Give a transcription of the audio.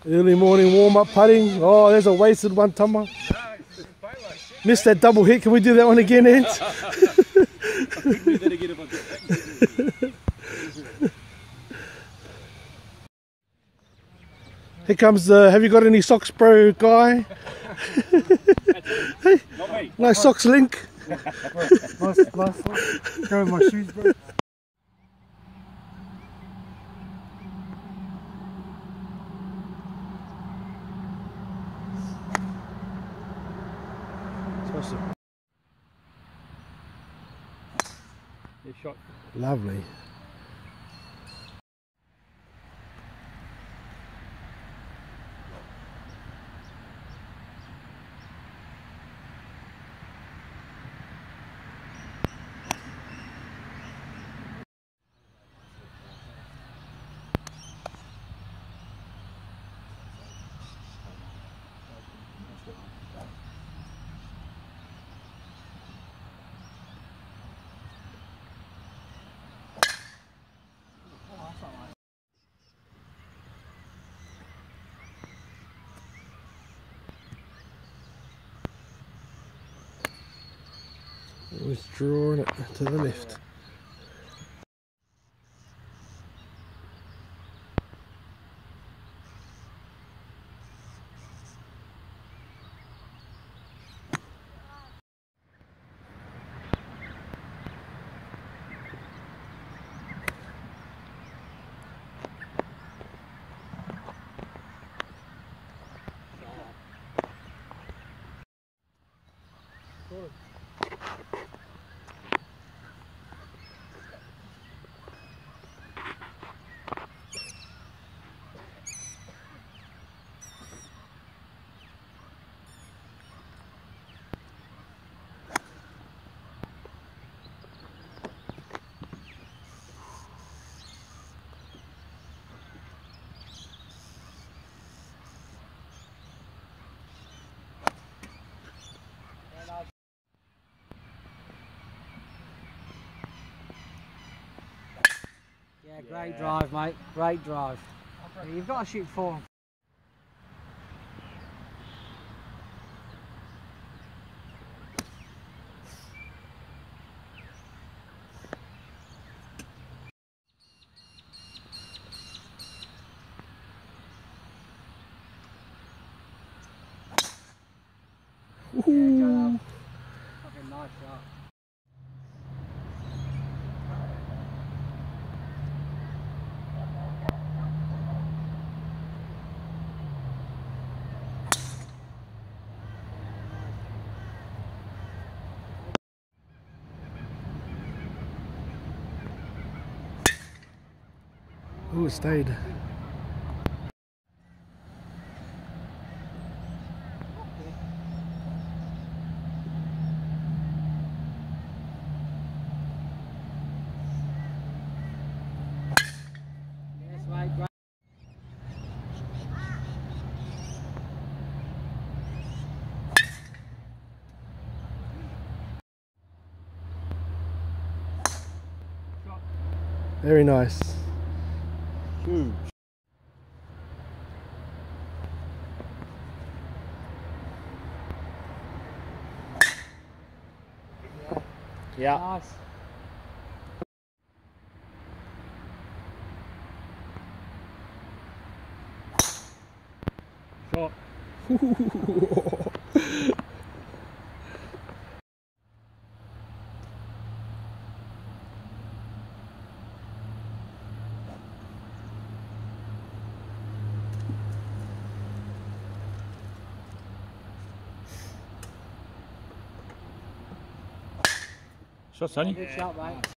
Early morning warm-up putting. Oh, there's a wasted one, Tama. Missed that double hit. Can we do that one again, Ant? Here comes the, have you got any socks, bro, guy? Hey, no socks, Link. Nice. Go with my shoes, bro. Shot. Lovely. Always drawing it to the left. Yeah, great drive, mate. Great drive. Yeah, you've got to shoot 4. Ooh. Fucking nice shot. Ooh, it stayed. Yes, mate. Great. Very nice. Huge. Yeah. Nice. Shot. Shot, Sonny. Good shot, mate.